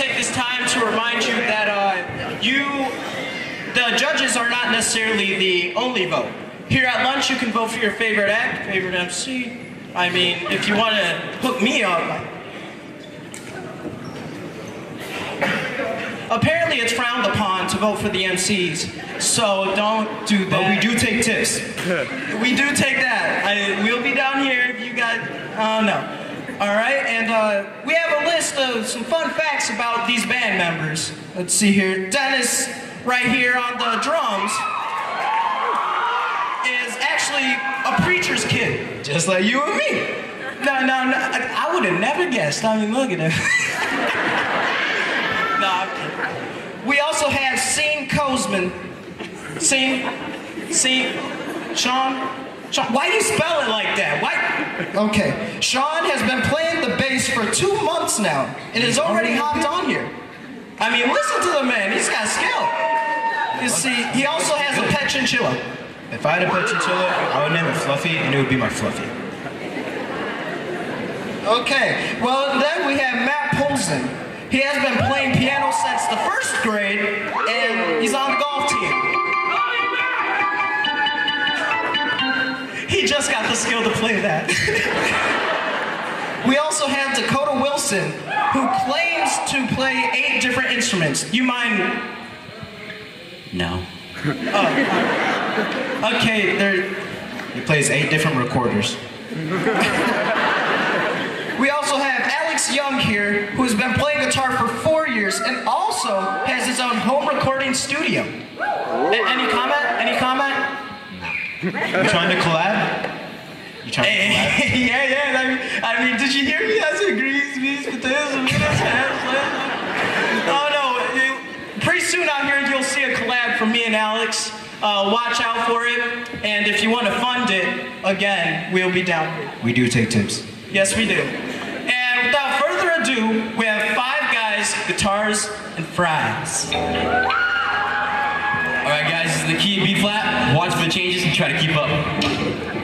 take this time to remind you that the judges are not necessarily the only vote. Here at lunch, you can vote for your favorite act, favorite MC. I mean, if you want to hook me up. Apparently, it's frowned upon to vote for the MCs, so don't do that. But we do take tips. We do take that. We'll be down here if you guys. No. All right, and we have a list of some fun facts about these band members. Let's see here. Dennis, right here on the drums, is actually a preacher's kid, just like you and me. No, I would have never guessed. I mean, look at him. No, I'm kidding. We also have Sean Kozman. Sean, why do you spell it like that? Why? Okay, Sean has been playing the bass for 2 months now, and is already hopped on here. I mean, listen to the man, he's got skill. You see, he also has a pet chinchilla. If I had a pet chinchilla, I would name it Fluffy, and it would be my Fluffy. Okay, well then we have Matt Polson. He has been playing piano since the 1st grade, and he's on the golf team. He just got the skill to play that. We also have Dakota Wilson, who claims to play 8 different instruments. You mind? No. Okay, He plays 8 different recorders. We also have Alex Young here, who has been playing guitar for 4 years and also has his own home recording studio. Any comment? Any comment? You trying to collab? You trying to collab? Yeah. I mean, did you hear me? I said grease, meats, potatoes, and oh no, pretty soon out here you'll see a collab from me and Alex. Watch out for it, and if you want to fund it, again, we'll be down here. We do take tips. Yes, we do. And without further ado, we have 5 guys, guitars, and fries. All right, guys, this is the key B flat. Watch for the changes and try to keep up.